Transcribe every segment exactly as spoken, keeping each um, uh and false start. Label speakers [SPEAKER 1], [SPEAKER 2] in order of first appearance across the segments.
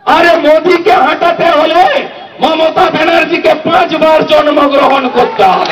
[SPEAKER 1] আরে মোদীকে হটাতে হলে মমতা ব্যানার্জিকে পাঁচবার জন্মগ্রহণ করতে হবে।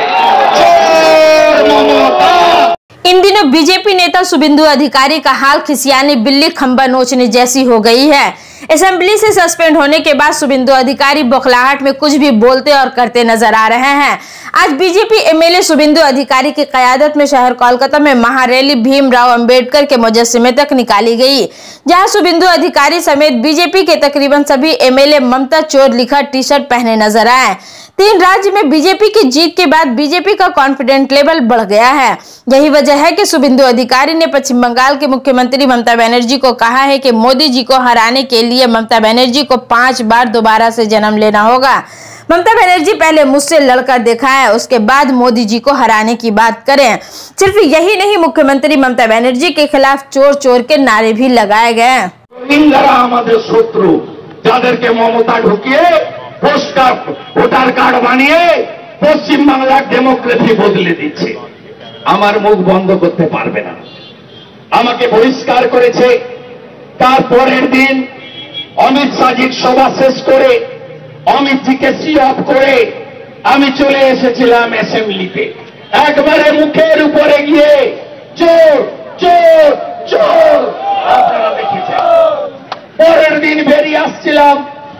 [SPEAKER 1] মমতা।
[SPEAKER 2] इन दिनों बीजेपी नेता शुभेंदु अधिकारी का हाल खिसियानी बिल्ली खंबा नोचने जैसी हो गई है। असेंबली से सस्पेंड होने के बाद शुभेंदु अधिकारी बौखलाहट में कुछ भी बोलते और करते नजर आ रहे हैं। आज बीजेपी एमएलए शुभेंदु अधिकारी की क़यादत में शहर कोलकाता में महारैली भीमराव अंबेडकर के मुजस्समे तक निकाली गई, जहां शुभेंदु अधिकारी समेत बीजेपी के तकरीबन सभी एमएलए ममता चोर लिखा टी शर्ट पहने नजर आए। तीन राज्य में बीजेपी की जीत के बाद बीजेपी का कॉन्फिडेंस लेवल बढ़ गया है। यही वजह है कि शुभेंदु अधिकारी ने पश्चिम बंगाल के मुख्यमंत्री ममता बनर्जी को कहा है कि मोदी जी को हराने के लिए ममता बनर्जी को पांच बार दोबारा से जन्म लेना होगा। ममता बनर्जी पहले मुझसे लड़कर देखा है, उसके बाद मोदी जी को हराने की बात करें। सिर्फ यही नहीं, मुख्यमंत्री ममता बनर्जी के खिलाफ चोर चोर के नारे भी लगाए गए।
[SPEAKER 1] शत्रु যাদেরকে মমতা ঢুকিয়ে পোস্টার ভোটার কার্ড বানিয়ে পশ্চিম বাংলার ডেমোক্রেসি বদলে দিচ্ছে, আমার মুখ বন্ধ করতে পারবে না। আমাকে বহিষ্কার করেছে। তারপরের দিন অমিত শাহজির সভা শেষ করে অমিত জিকে সি অফ করে আমি চলে এসেছিলাম অ্যাসেম্বলিতে। একবারে মুখের উপরে গিয়ে চোর চোর চোর আপনারা দেখেছেন। পরের দিন বেরিয়ে আসছিলাম,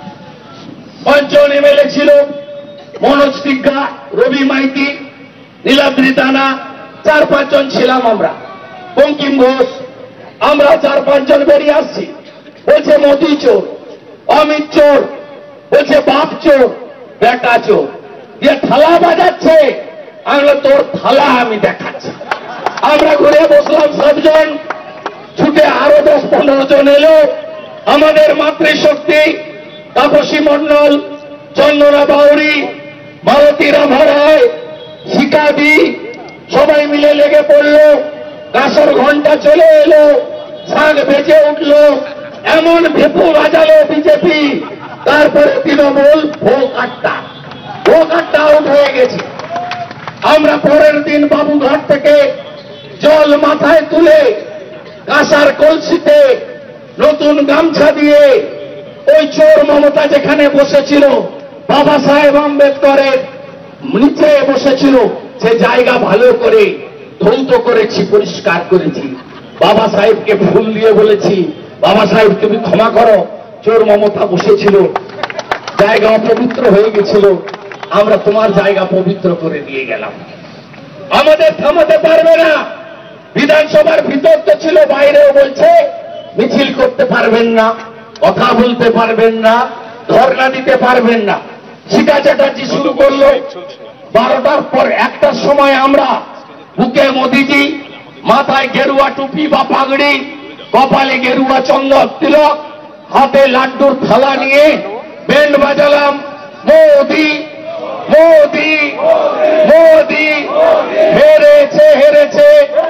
[SPEAKER 1] পাঁচজন এমএলএ ছিল, মনোজ টিগ্গা, রবি মাইতি, নীলাদ্রি দানা, চার পাঁচজন ছিলাম আমরা, বঙ্কিম ঘোষ, আমরা চার পাঁচজন বেরিয়ে আসছি। বলছে মোদি চোর, অমিত চোর, বলছে বাপ চোর, বেটা চোর, দিয়ে থালা বাজাচ্ছে। আমরা তোর থালা আমি দেখাচ্ছি। আমরা ঘুরে বসলাম সবজন, ছুটে আরো দশ পনেরো জন এলো। আমাদের মাতৃশক্তি তাপসী মন্ডল, চন্দনা বাউরি, মালতী রাভা রায়, শিকাবি সবাই মিলে লেগে পড়লো। কাঁসর ঘন্টা চলে এলো, শাঁখ বেজে উঠলো, এমন ভেপু বাজালো বিজেপি। তারপরে তৃণমূল ভোগ আটটা ভোগ আটটা আউট হয়ে গেছে। আমরা পরের দিন বাবুঘাট থেকে জল মাথায় তুলে কাঁসার কলসিতে নতুন গামছা দিয়ে ওই চোর মমতা যেখানে বসেছিল, বাবা সাহেব আম্বেদকরের নিচে বসেছিল, সে জায়গা ভালো করে ধৌত করেছি, পরিষ্কার করেছি। বাবা সাহেবকে ফুল দিয়ে বলেছি, বাবা সাহেব তুমি ক্ষমা করো, চোর মমতা বসেছিল, জায়গা অপবিত্র হয়ে গেছিল, আমরা তোমার জায়গা পবিত্র করে দিয়ে গেলাম। আমাদের থামাতে পারবে না। বিধানসভার ভিতর তো ছিল, বাইরেও বলছে মিছিল করতে পারবেন না, কথা বলতে পারবেন না, ধর্ণা দিতে পারবেন না। শিকা চ্যাটার্জি শুরু করলো। বারোটার পর একটার সময় আমরা বুকে মোদিজি, মাথায় গেরুয়া টুপি বা পাগড়ি, কপালে গেরুয়া চন্দন তিলক, হাতে লাড্ডুর থালা নিয়ে ব্যান্ড বাজালাম, মোদি মোদি মোদি হেরেছে হেরেছে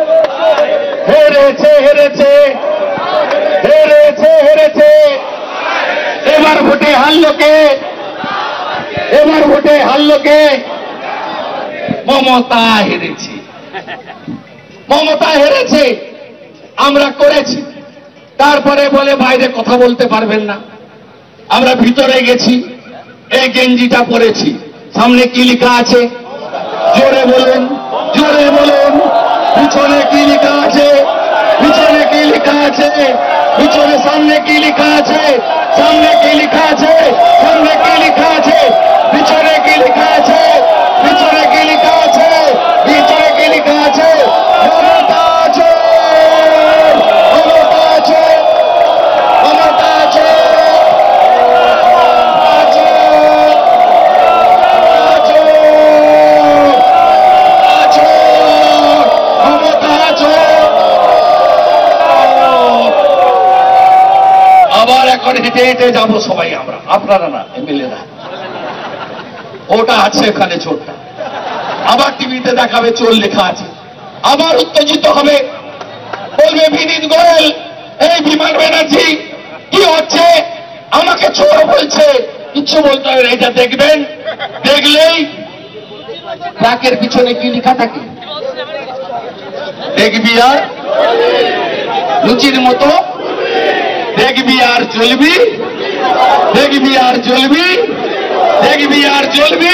[SPEAKER 1] হেরেছে হেরেছে হেরেছে হেরেছে এবার ভোটে হারলো কে? এবার ভোটে হারলো কে? মমতা হেরেছে, মমতা হেরেছে। আমরা করেছি। তারপরে বলে বাইরে কথা বলতে পারবেন না। আমরা ভিতরে গেছি, এই গেঞ্জিটা পরেছি, সামনে কি লেখা আছে জোরে বলুন, জোরে বলুন। পিছনে কি লেখা আছে? পিছনে কি লেখা আছে? পিছনে সামনে কি লেখা আছে? সামনে কি লেখা আছে? সামনে কি লেখা আছে? পিছনে কি লেখা আছে? পিছনে কি লেখা আছে? পিছনে কি লেখা আছে? মমতা আছে, মমতা আছে, মমতা আছে, আছে, আছে, আছে, মমতা আছে। আবার এখন হেঁটে হেঁটে যাবো সবাই আমরা, আপনারা না, এমএলএরা। ওটা আছে এখানে চোরটা, আবার টিভিতে দেখাবে চোর লেখা আছে, আবার উত্তেজিত হবে, বলবে বিনীত গোয়েল, এই বিমান ব্যানার্জি কি হচ্ছে, আমাকে চোর বলছে। কিচ্ছু বলতে হবে, এটা দেখবেন, দেখলেই ট্রাকের পিছনে কি লেখা থাকে দেখবি, আর লুচির মতো দেখবি আর চলবি। দেখবি আর জ্বলবি, দেখবি আর জ্বলবি।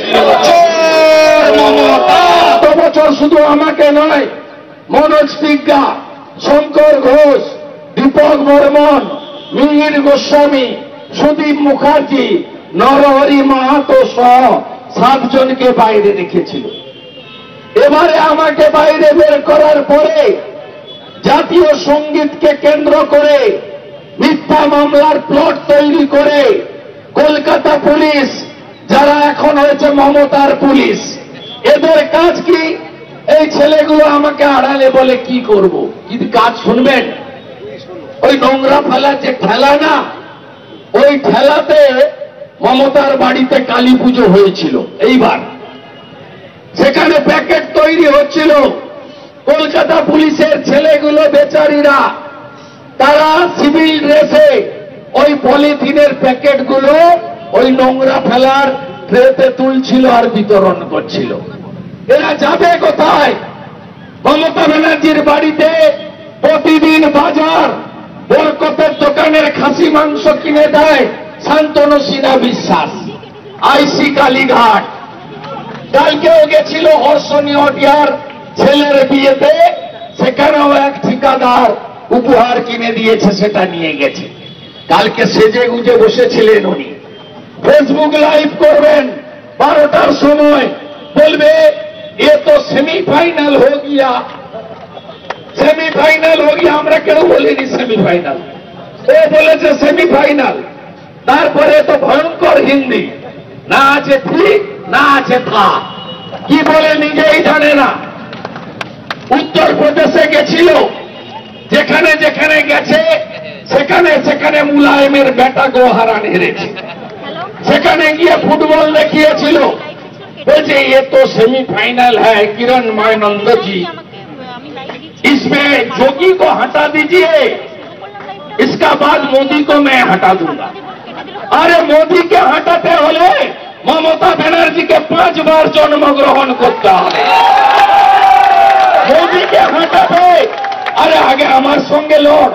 [SPEAKER 1] চোর মমতা। গত বছর শুধু আমাকে নয়, মনোজ তিগ্গা, শঙ্কর ঘোষ, দীপক বর্মন, মিহির গোস্বামী, সুদীপ মুখার্জি, নরহরি মাহাতো সহ সাতজনকে বাইরে রেখেছিল। এবারে আমাকে বাইরে বের করার পরে জাতীয় সঙ্গীতকে কেন্দ্র করে মিথ্যা মামলার প্লট তৈরি করে কলকাতা পুলিশ, যারা এখন হয়েছে মমতার পুলিশ, এদের কাজ কি? এই ছেলেগুলো আমাকে আড়ালে বলে কি করব, কি কাজ শুনবেন? ওই নোংরা ফেলার যে ঠেলা না, ওই ঠেলাতে মমতার বাড়িতে কালী পুজো হয়েছিল এইবার, সেখানে প্যাকেট তৈরি হচ্ছিল। কলকাতা পুলিশের ছেলেগুলো বেচারীরা, তারা সিভিল ড্রেসে ওই পলিথিনের প্যাকেটগুলো ওই নোংরা ফেলার ট্রেতে তুলছিল আর বিতরণ করছিল। এরা যাবে কোথায়? মমতা ব্যানার্জির বাড়িতে প্রতিদিন বাজার বরকতের দোকানের খাসি মাংস কিনে দেয় শান্তনু সিনহা বিশ্বাস, আইসি কালীঘাট। কালকেও গেছিল হর্ষণী অটিয়ার ছেলের বিয়েতে, সেখানেও এক ঠিকাদার উপহার কিনে দিয়েছে, সেটা নিয়ে গেছে। কালকে সেজে গুজে বসেছিলেন উনি। ফেসবুক লাইভ করবেন বারোটার সময়, বলবে এ তো সেমিফাইনাল হো গিয়া, সেমিফাইনাল হো গিয়া। আমরা কেউ বলিনি সেমিফাইনাল, ও বলেছে সেমিফাইনাল। তারপরে তো ভয়ঙ্কর হিন্দি, না আছে ঠিক না আছে থা, কি বলে নিজেই জানে না। উত্তরপ্রদেশে গেছিল, যেখানে যেখানে গেছে সেখানে সেখানে মুলায়মের বেটা গোহারান হেরেছে। সেখানে গিয়ে ফুটবল দেখিয়েছিল, বলছে ये तो सेमीफाइनल है किरण मायानंद जी, इसमें जोगी को हटा दीजिए, इसका बाद मोदी को मैं हटा दूंगा। अरे मोदी के हटाते होले ममता बनर्जी के पांच बार जन्मग्रहण करते হবে। মোদীকে হাঁটাতে, আরে আগে আমার সঙ্গে লড়,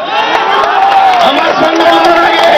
[SPEAKER 1] আমার সঙ্গে লড়, আগে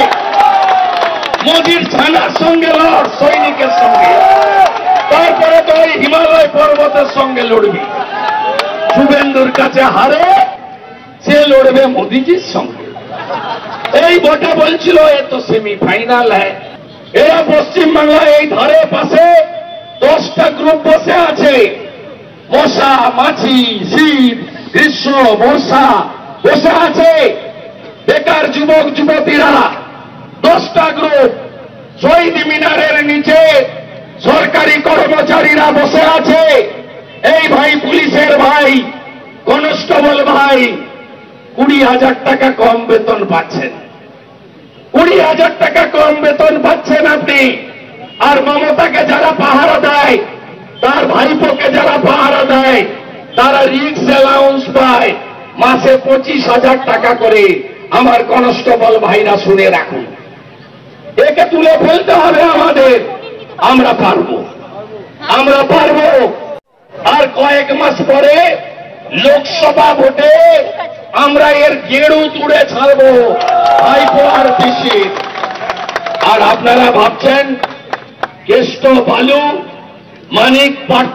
[SPEAKER 1] মোদীর ছানার সঙ্গে লড়, সৈনিকের সঙ্গে, তারপরে তো ওই হিমালয় পর্বতের সঙ্গে লড়বি। শুভেন্দুর কাছে হারে, সে লড়বে মোদীজির সঙ্গে। এই ভোটে বলছিল এ তো সেমিফাইনাল হ্যায়। এরা পশ্চিমবাংলায় এই ধারে পাশে দশটা গ্রুপ বসে আছে, মশা মাছি শীত গ্রীষ্ম বর্ষা বসে আছে। বেকার যুবক যুবতীরা দশটা গ্রুপ, শহীদ মিনারের নিচে সরকারি কর্মচারীরা বসে আছে। এই ভাই পুলিশের ভাই, কনস্টেবল ভাই, কুড়ি হাজার টাকা কম বেতন পাচ্ছেন, কুড়ি হাজার টাকা কম বেতন পাচ্ছেন আপনি। আর মমতাকে যারা পাহারা দেয়, তার ভাইপোকে যারা পাহারা দেয়, তারা রিক্স অ্যালাউন্স পায় মাসে পঁচিশ হাজার টাকা করে। আমার কনস্টেবল ভাইরা শুনে রাখুন, একে তুলে ফেলতে হবে আমাদের। আমরা পারবো, আমরা পারবো। আর কয়েক মাস পরে লোকসভা ভোটে আমরা এর গেড়ু তুড়ে ছাড়বো, ভাইপো আর পিসি। আর আপনারা ভাবছেন কেষ্ট বালু মানিক পার্থ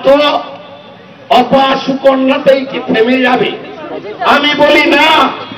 [SPEAKER 1] অপা সুকন্যাতেই কি থেমে যাবে? আমি বলি না,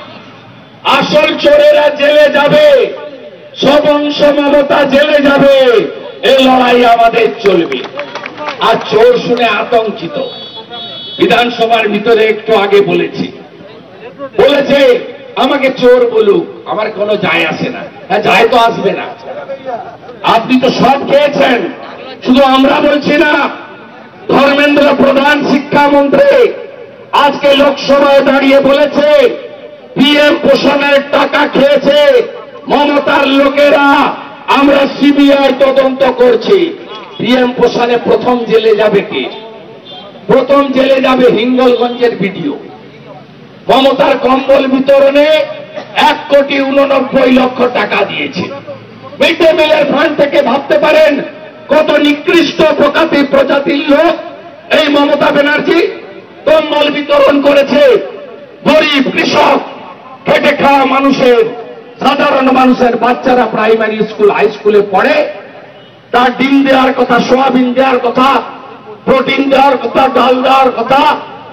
[SPEAKER 1] আসল চোরেরা জেলে যাবে, সব অংশ মমতা জেলে যাবে। এই লড়াই আমাদের চলবে। আর চোর শুনে আতঙ্কিত, বিধানসভার ভিতরে একটু আগে বলেছি, বলেছে আমাকে চোর বলুক, আমার কোনো যায় আসে না। হ্যাঁ, যায় তো আসবে না, আপনি তো সব খেয়েছেন। শুধু আমরা বলছি না, ধর্মেন্দ্র প্রধান শিক্ষামন্ত্রী আজকে লোকসভায় দাঁড়িয়ে বলেছে পিএম পোষণের টাকা খেয়েছে মমতার লোকেরা, আমরা সিবিআই তদন্ত করছি। পিএম পোষণে প্রথম জেলে যাবে কে? প্রথম জেলে যাবে হিঙ্গলগঞ্জের ভিডিও। মমতার কম্বল বিতরণে এক কোটি উননব্বই লক্ষ টাকা দিয়েছে। মিড ডে মিলের ফান্ড থেকে ভাবতে পারেন কত নিকৃষ্ট প্রকাতি প্রজাতির লোক এই মমতা ব্যানার্জি কম্বল বিতরণ করেছে। গরিব কৃষক খেটে খাওয়া মানুষের সাধারণ মানুষের বাচ্চারা প্রাইমারি স্কুল হাই স্কুলে পড়ে, তার ডিম দেওয়ার কথা, সোয়াবিন দেওয়ার কথা, প্রোটিন দেওয়ার কথা, ডাল দেওয়ার কথা,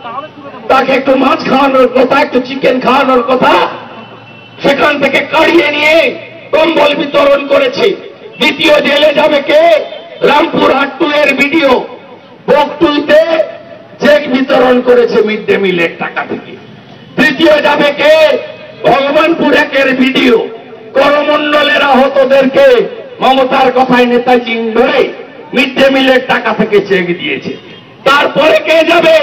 [SPEAKER 1] তাকে একটু মাছ খাওয়ানোর কথা, একটু চিকেন খাওয়ানোর কথা, সেখান থেকে কাড়িয়ে নিয়ে কম্বল বিতরণ করেছে। দ্বিতীয় জেলে যাবে কে? রামপুর হাট্টু এর ভিডিও বকটুলতে চেক বিতরণ করেছে মিড ডে মিলের টাকা থেকে। তৃতীয় যাবে কে? ভগবানপুর একের ভিডিও করমণ্ডলের আহতদেরকে মমতার কথায় নেতাজি ধরে মিড ডে মিলের টাকা থেকে চেক দিয়েছে। তারপরে কে যাবে?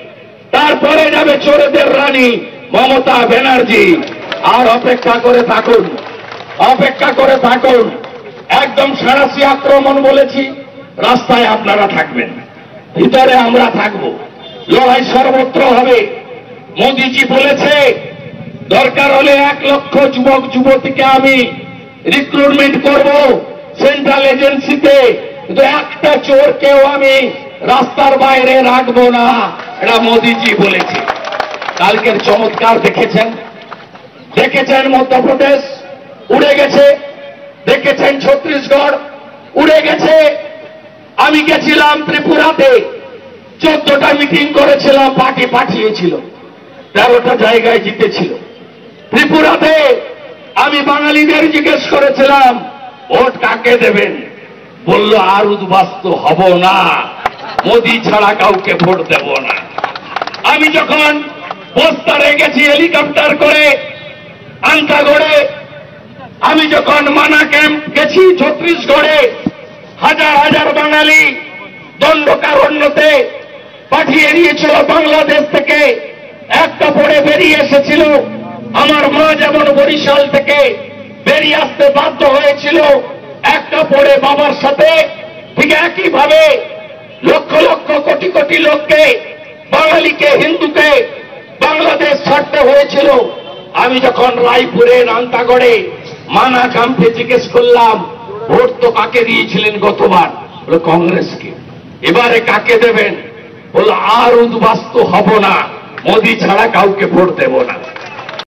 [SPEAKER 1] তারপরে যাবে চোরেদের রানী মমতা ব্যানার্জি। আর অপেক্ষা করে থাকুন, অপেক্ষা করে থাকুন। একদম সাঁড়াশি আক্রমণ বলেছি, রাস্তায় আপনারা থাকবেন, ভিতরে আমরা থাকব, লড়াই সর্বত্র হবে। মোদিজি বলেছে দরকার হলে এক লক্ষ যুবক যুবতীকে আমি রিক্রুটমেন্ট করব সেন্ট্রাল এজেন্সিতে, কিন্তু একটা চোরকেও আমি রাস্তার বাইরে রাখবো না, এটা মোদিজি বলেছে। কালকের চমৎকার দেখেছেন, দেখেছেন মধ্যপ্রদেশ উড়ে গেছে, দেখেছেন ছত্তিশগড় উড়ে গেছে। আমি গেছিলাম ত্রিপুরাতে, চোদ্দটা মিটিং করেছিলাম, পার্টি পাঠিয়েছিল, তেরোটা জায়গায় জিতেছিল। ত্রিপুরাতে আমি বাঙালিদের জিজ্ঞেস করেছিলাম ভোট কাকে দেবেন, বলল আর উদ্বাস্তু হব না, মোদি ছাড়া কাউকে ভোট দেব না। আমি যখন বস্তারে গেছি হেলিকপ্টার করে আন্তাগড়ে, আমি যখন মানা ক্যাম্প গেছি ছত্তিশগড়ে, হাজার হাজার বাঙালি দণ্ডকারণ্যতে পাঠিয়ে দিয়েছিল বাংলাদেশ থেকে, একটা পড়ে বেরিয়ে এসেছিল। আমার মা যেমন বরিশাল থেকে বেরিয়ে আসতে বাধ্য হয়েছিল একটা পড়ে বাবার সাথে, ঠিক একইভাবে লক্ষ লক্ষ কোটি কোটি লোককে, বাঙালিকে হিন্দুকে বাংলাদেশ ছাড়তে হয়েছিল। আমি যখন রায়পুরে নান্তাগড়ে মানা ক্যাম্পে জিজ্ঞেস করলাম ভোট তো কাকে দিয়েছিলেন গতবার, বলে কংগ্রেসকে, এবারে কাকে দেবেন, বলল আর উদ্বাস্তু হব না, মোদি ছাড়া কাউকে ভোট দেব না।